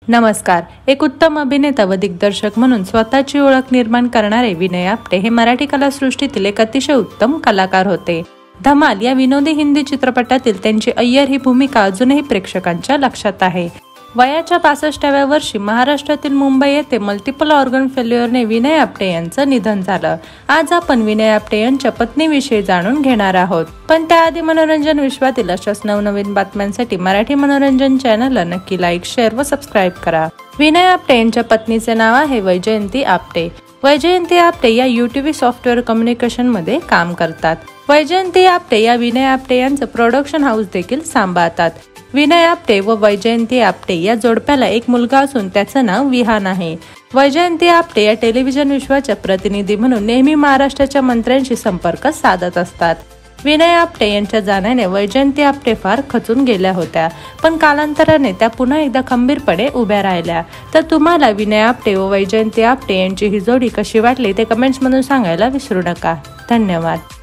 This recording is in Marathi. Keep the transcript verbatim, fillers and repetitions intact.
नमस्कार. एक उत्तम अभिनेता व दिग्दर्शक म्हणून स्वतःची ओळख निर्माण करणारे विनय आपटे हे मराठी कलासृष्टीतील एक अतिशय उत्तम कलाकार होते. धमाल या विनोदी हिंदी चित्रपटातील त्यांची अय्यर ही भूमिका अजूनही प्रेक्षकांच्या लक्षात आहे. वयाच्या पासष्टाव्या वर्षी महाराष्ट्रातील मुंबई येथे मल्टिपल ऑर्गन फेल्युअरने विनय आपटे यांचं निधन झालं. आज आपण विनय आपटे यांच्या पत्नीविषयी जाणून घेणार आहोत. पण त्याआधी मनोरंजन विश्वातील अशाच नवनवीन बातम्यांसाठी मराठी मनोरंजन चॅनलला नक्की लाईक, शेअर व सबस्क्राईब करा. विनय आपटे यांच्या पत्नीचे नाव आहे वैजयंती आपटे. वैजयंती आपटे या यूटीव्ही सॉफ्टवेअर कम्युनिकेशन मध्ये काम करतात. वैजयंती आपटे या विनय आपटे यांचं प्रोडक्शन हाऊस देखील सांभाळतात. विनय आपटे व वैजयंती आपटे या जोडप्याला एक मुलगा असून त्याचं नाव विहान आहे. वैजयंती आपटे या टेलिव्हिजन विश्वाच्या प्रतिनिधी म्हणून नेहमी महाराष्ट्राच्या मंत्र्यांशी संपर्क साधत असतात. विनय आपटे यांच्या जाण्याने वैजयंती आपटे फार खचून गेल्या होत्या, पण कालांतराने त्या पुन्हा एकदा खंबीरपणे उभ्या राहिल्या. तर तुम्हाला विनय आपटे व वैजयंती आपटे यांची ही जोडी कशी वाटली ते कमेंट्स मधून सांगायला विसरू नका. धन्यवाद.